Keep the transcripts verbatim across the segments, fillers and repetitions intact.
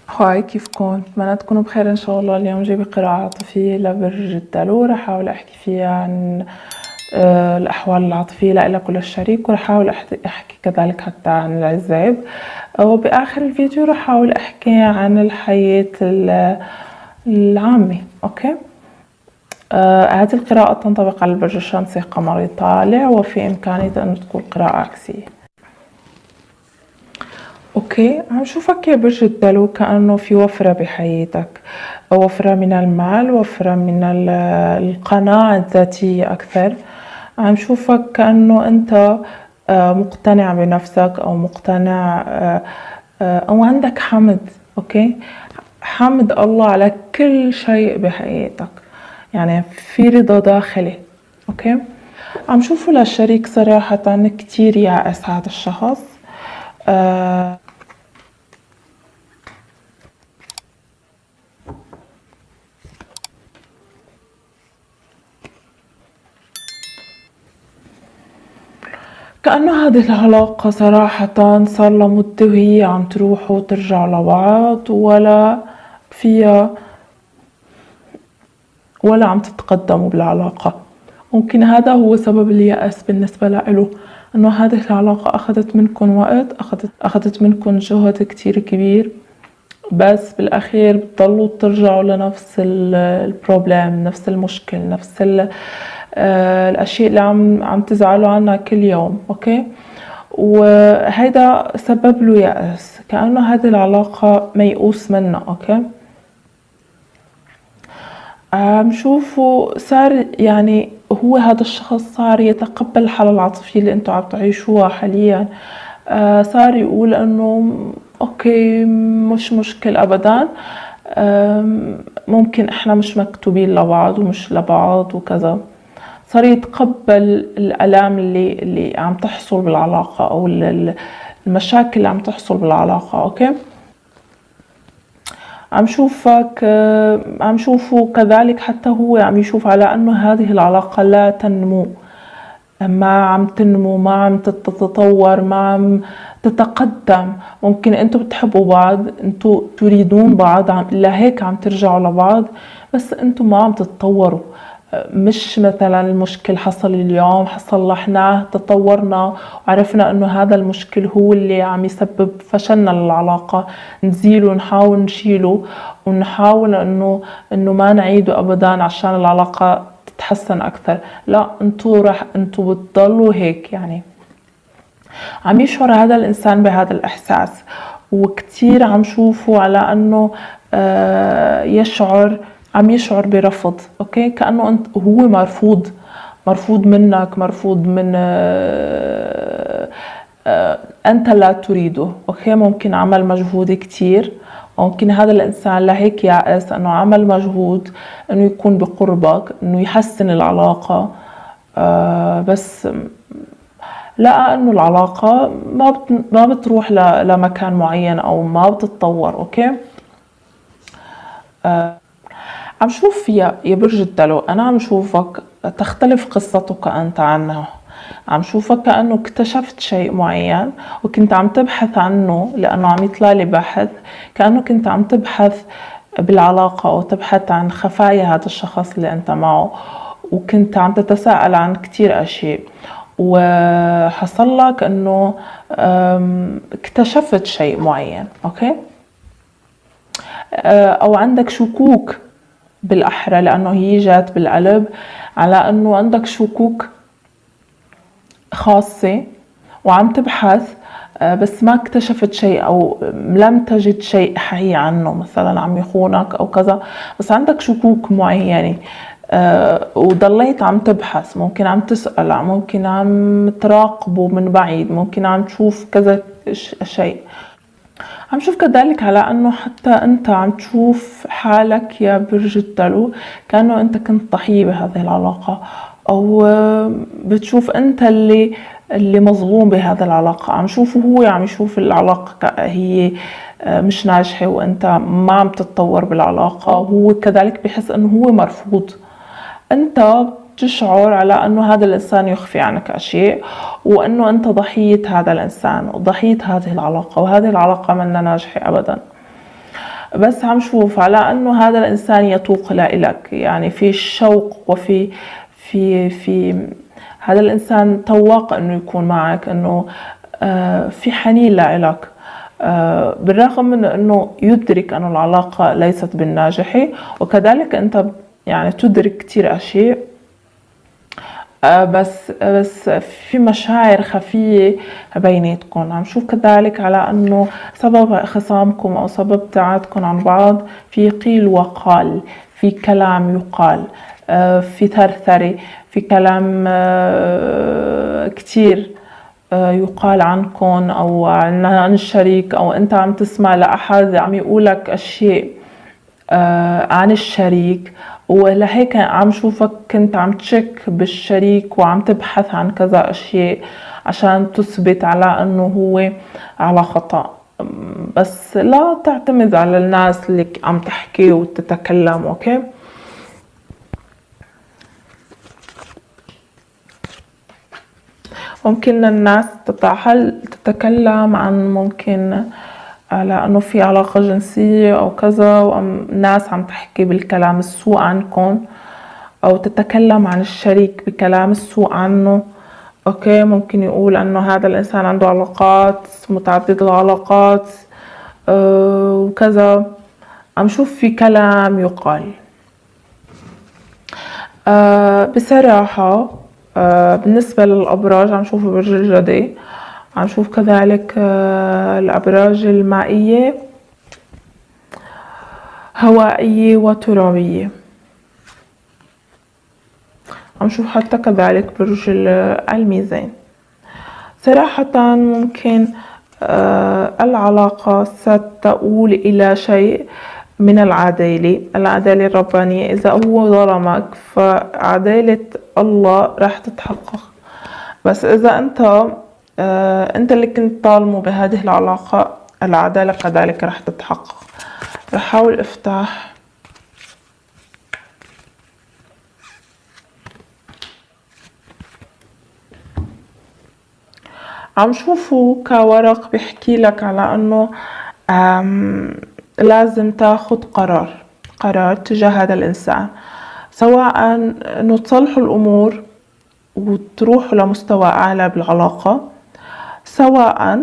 هاي، كيفكن؟ بتمنى تكونوا بخير ان شاء الله. اليوم جايبة قراءة عاطفية لبرج الدلو. رح احاول احكي فيها عن آه الاحوال العاطفية لإلك وللشريك، ورح احاول احكي كذلك حتى عن العزاب. وباخر الفيديو رح احاول احكي عن الحياة العامة. اوكي، آه هذه القراءة تنطبق على البرج الشمسي قمري طالع، وفي امكانية ان تكون قراءة عكسية. اوكي، عم شوفك يا برج الدلو كأنه في وفرة بحياتك، وفرة من المال، وفرة من القناعة الذاتية أكثر. عم شوفك كأنه أنت مقتنع بنفسك، أو مقتنع أو عندك حمد. أوكي، حمد الله على كل شيء بحياتك، يعني في رضا داخلي. أوكي، عم شوفه للشريك صراحة كتير يائس هذا الشخص. آه كأنه هذه العلاقة صراحة صار لها مدة وهي عم تروح وترجع لبعض، ولا فيها ولا عم تتقدموا بالعلاقة. ممكن هذا هو سبب اليأس بالنسبة له، انه هذه العلاقة اخذت منكم وقت، اخذت اخذت منكم جهد كتير كبير، بس بالاخير بتضلوا ترجعوا لنفس البروبلم، نفس المشكل، نفس آه الاشياء اللي عم عم تزعلوا عنها كل يوم. اوكي، وهيدا سبب له يأس، كأنه هذه العلاقة ميؤوس منها. اوكي، عم شوفه صار يعني هو هذا الشخص صار يتقبل الحالة العاطفية اللي انتوا عم تعيشوها حاليا. آه صار يقول انه اوكي، مش مشكل ابدا، ممكن احنا مش مكتوبين لبعض ومش لبعض وكذا. صار يتقبل الالام اللي اللي عم تحصل بالعلاقة، او المشاكل اللي عم تحصل بالعلاقة. اوكي، عم شوفك عم شوفه كذلك، حتى هو عم يشوف على انه هذه العلاقة لا تنمو، ما عم تنمو، ما عم تتطور، ما عم تتقدم. ممكن انتوا بتحبوا بعض، انتوا تريدون بعض، لهيك عم ترجعوا لبعض، بس انتوا ما عم تتطوروا. مش مثلا المشكل حصل اليوم، صلحناه، تطورنا وعرفنا انه هذا المشكل هو اللي عم يسبب فشلنا للعلاقة، نزيله ونحاول نشيله، ونحاول انه انه ما نعيده ابدا عشان العلاقة تتحسن اكثر. لا، انتو رح انتو بتضلوا هيك. يعني عم يشعر هذا الانسان بهذا الاحساس، وكتير عم شوفه على انه آه يشعر عم يشعر برفض. اوكي، كأنه انت هو مرفوض مرفوض منك، مرفوض من آه آه انت لا تريده. اوكي، ممكن عمل مجهود كتير، ممكن هذا الانسان لهيك يائس انه عمل مجهود انه يكون بقربك، انه يحسن العلاقة، آه بس لقى انه العلاقة ما بت ما بتروح لمكان معين، او ما بتتطور. اوكي، آه عم شوف يا يا برج الدلو، انا عم شوفك تختلف قصتك انت عنه. عم شوفك كأنه اكتشفت شيء معين وكنت عم تبحث عنه، لأنه عم يطلع لي بحث كأنه كنت عم تبحث بالعلاقة، أو تبحث عن خفايا هذا الشخص اللي أنت معه، وكنت عم تتساءل عن كتير أشياء، وحصل لك أنه اكتشفت شيء معين. أوكي، أو عندك شكوك بالأحرى، لأنه هي جات بالقلب على أنه عندك شكوك خاصة وعم تبحث، بس ما اكتشفت شيء، أو لم تجد شيء حقيقي عنه، مثلا عم يخونك أو كذا، بس عندك شكوك معينة وضليت عم تبحث. ممكن عم تسأل، ممكن عم تراقبه من بعيد، ممكن عم تشوف كذا شيء. عم شوف كذلك على انه حتى انت عم تشوف حالك يا برج الدلو كأنه انت كنت ضحية بهذه العلاقة، او بتشوف انت اللي اللي مظلوم بهذا العلاقة. عم شوفه هو عم يشوف العلاقة هي مش ناجحة، وانت ما عم تتطور بالعلاقة، وهو كذلك بحس انه هو مرفوض. انت تشعر على انه هذا الانسان يخفي عنك اشياء، وانه انت ضحية هذا الانسان وضحية هذه العلاقة، وهذه العلاقة منا ناجحة ابدا. بس عم شوف على انه هذا الانسان يتوق لإلك، يعني في شوق وفي في في هذا الانسان تواق انه يكون معك، انه آه في حنين لإلك، آه بالرغم من انه يدرك انه العلاقة ليست بالناجحة، وكذلك انت يعني تدرك كتير اشياء، آه بس بس في مشاعر خفية بيناتكم. عم شوف كذلك على انه سبب خصامكم او سبب ابتعادكم عن بعض في قيل وقال، في كلام يقال، آه في ثرثرة، في كلام آه كتير آه يقال عنكم او عن الشريك، او انت عم تسمع لاحد عم يقولك اشياء آه عن الشريك، ولهيك عم شوفك كنت عم تشك بالشريك وعم تبحث عن كذا اشياء عشان تثبت على انه هو على خطأ. بس لا تعتمد على الناس اللي عم تحكي وتتكلم. اوكي، ممكن الناس تتحل تتكلم عن ممكن على انه في علاقة جنسية او كذا، وناس عم تحكي بالكلام السوء عنكم، او تتكلم عن الشريك بكلام السوء عنه. اوكي، ممكن يقول انه هذا الانسان عنده علاقات متعددة العلاقات أه وكذا. عم شوف في كلام يقال. أه بصراحة أه بالنسبة للأبراج عم شوف برج الجدي، عم شوف كذلك أه الأبراج المائية، هوائية وترابية. عم شوف حتى كذلك برج الميزان. صراحة ممكن آه العلاقة ستؤول إلى شيء من العدالة، العدالة الربانية. إذا هو ظلمك فعدالة الله راح تتحقق، بس إذا أنت آه أنت اللي كنت طالمه بهذه العلاقة، العدالة كذلك راح تتحقق. رح أحاول أفتح عم شوفه كورق بيحكي لك على انه لازم تاخد قرار قرار تجاه هذا الانسان، سواء انه تصلحوا الامور وتروحوا لمستوى اعلى بالعلاقة، سواء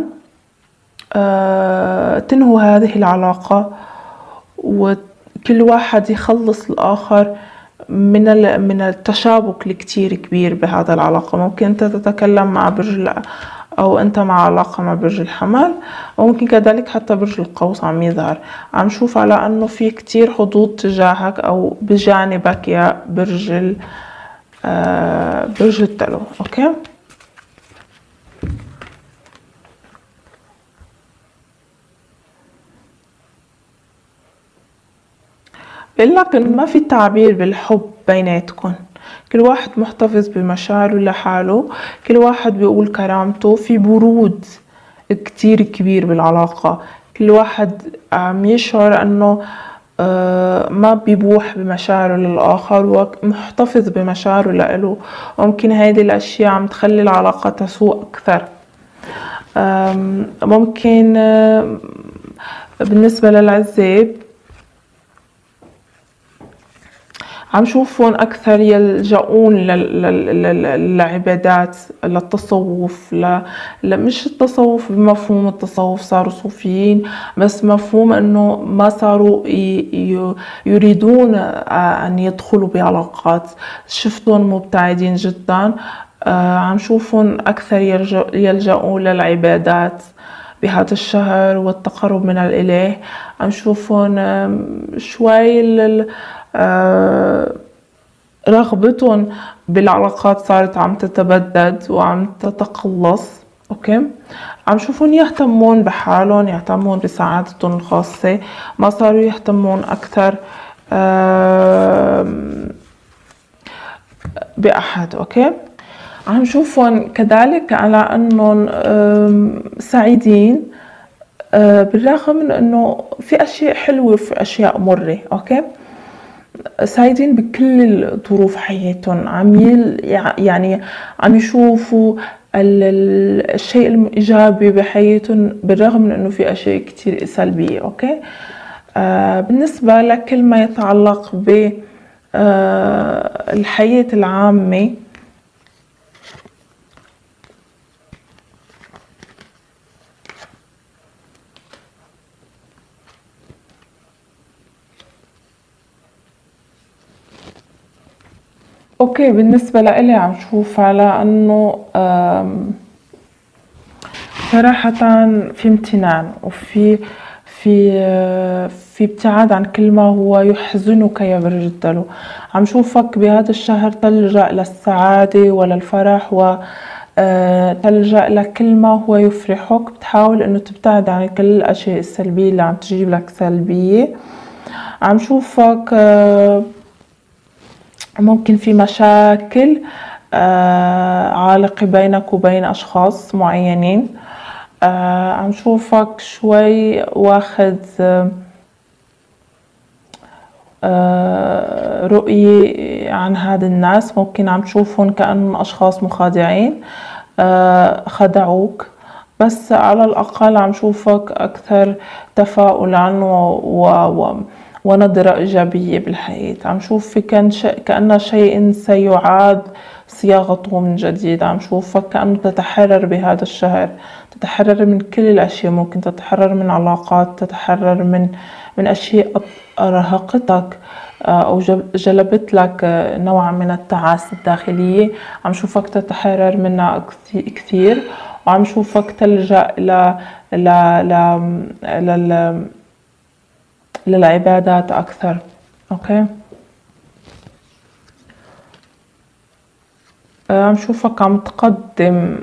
آه تنهوا هذه العلاقة وكل واحد يخلص الاخر من من التشابك الكتير كبير بهذا العلاقة. ممكن انت تتكلم مع برج او انت مع علاقة مع برج الحمل، وممكن كذلك حتى برج القوس عم يظهر. عم شوف على انه في كتير حظوظ تجاهك او بجانبك يا برج ال آه برج التلو. اوكي، بقول لك انه ما في تعبير بالحب بيناتكم، كل واحد محتفظ بمشاعره لحاله، كل واحد بيقول كرامته، في برود كتير كبير بالعلاقة، كل واحد عم يشعر انه ما بيبوح بمشاعره للآخر ومحتفظ بمشاعره لإله. وممكن هذه الأشياء عم تخلي العلاقة تسوء أكثر. ممكن بالنسبة للعزاب عم شوفهم أكثر يلجؤون للعبادات، للتصوف، ل... مش التصوف بمفهوم التصوف صاروا صوفيين، بس مفهوم أنه ما صاروا ي... ي... يريدون أن يدخلوا بعلاقات، شفتهم مبتعدين جدا. آه عم شوفهم أكثر يلجأ... يلجؤون للعبادات بهذا الشهر والتقرب من الإله. عم شوفهم شوي لل... آه رغبتهم بالعلاقات صارت عم تتبدد وعم تتقلص. اوكي، عم شوفون يهتمون بحالهم، يهتمون بسعادتهم الخاصة، ما صاروا يهتمون اكثر آه باحد. اوكي، عم شوفهم كذلك على انهم سعيدين آه بالرغم من انه في اشياء حلوة وفي اشياء مرة. اوكي، سعيدين بكل الظروف حياتهم، عم يل يعني عم يشوفوا الشيء الإيجابي بحياتهم بالرغم من إنه في أشياء كتير سلبية. أوكي، آه بالنسبة لكل ما يتعلق ب آه الحياة العامة، اوكي بالنسبة لإلي عم شوف على انه صراحة في امتنان وفي في في ابتعاد عن كل ما هو يحزنك يا برج الدلو. عم شوفك بهذا الشهر تلجأ للسعادة وللفرح و تلجأ لكل ما هو يفرحك، بتحاول انه تبتعد عن كل الاشياء السلبية اللي عم تجيب لك سلبية. عم شوفك ممكن في مشاكل عالقة بينك وبين اشخاص معينين. آه عم شوفك شوي واخد آه رؤية عن هاد الناس، ممكن عم تشوفهم كأنهم أشخاص مخادعين، آه خدعوك، بس على الأقل عم شوفك أكثر تفاؤلا و, و ونظرة إيجابية بالحياة. عم شوف في كان شيء كأن شيء سيعاد صياغته من جديد. عم شوفك كأنه تتحرر بهذا الشهر، تتحرر من كل الأشياء، ممكن تتحرر من علاقات، تتحرر من من أشياء أرهقتك أو جلبت لك نوع من التعاسة الداخلية. عم شوفك تتحرر منها كثير، وعم شوفك تلجأ ل ل ل ل للعبادات أكثر. أوكي عم شوفك عم تقدم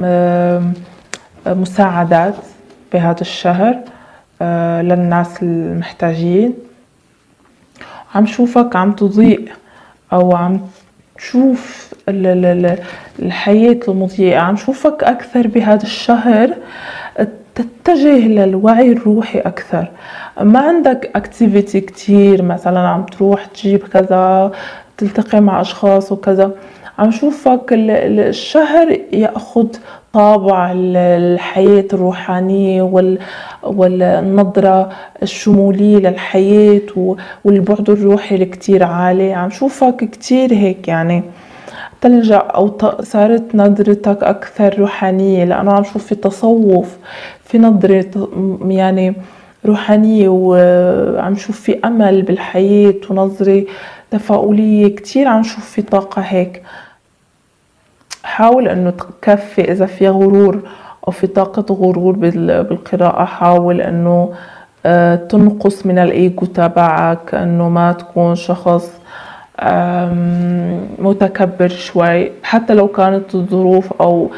مساعدات بهذا الشهر للناس المحتاجين. عم شوفك عم تضيء أو عم تشوف الحياة المضيئة. عم شوفك أكثر بهذا الشهر تتجه للوعي الروحي أكثر، ما عندك اكتيفيتي كتير، مثلا عم تروح تجيب كذا، تلتقي مع أشخاص وكذا. عم شوفك الشهر يأخذ طابع الحياة الروحانية والنظرة الشمولية للحياة والبعد الروحي الكتير عالي. عم شوفك كتير هيك يعني تلجأ أو صارت نظرتك أكثر روحانية، لأنه عم شوف في تصوف، في نظرة يعني روحانية، وعم شوف في أمل بالحياة ونظرة تفاؤلية كتير. عم شوف في طاقة هيك. حاول انه تكفي اذا في غرور او في طاقة غرور بالقراءة، حاول انه تنقص من الايجو تبعك، انه ما تكون شخص متكبر شوي، حتى لو كانت الظروف او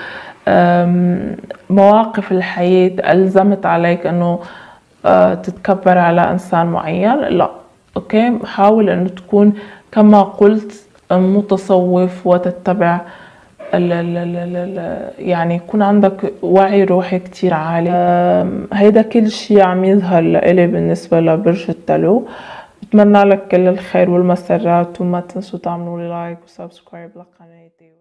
مواقف الحياة ألزمت عليك انه تتكبر على انسان معين. لا اوكي، حاول انه تكون كما قلت متصوف وتتبع ال ال ال ال يعني يكون عندك وعي روحي كتير عالي. هيدا كل شي عم يظهر لإلي بالنسبة لبرج الدلو. بتمنى لك كل الخير والمسرات، وما تنسوا تعملوا لي لايك وسبسكرايب لقناتي.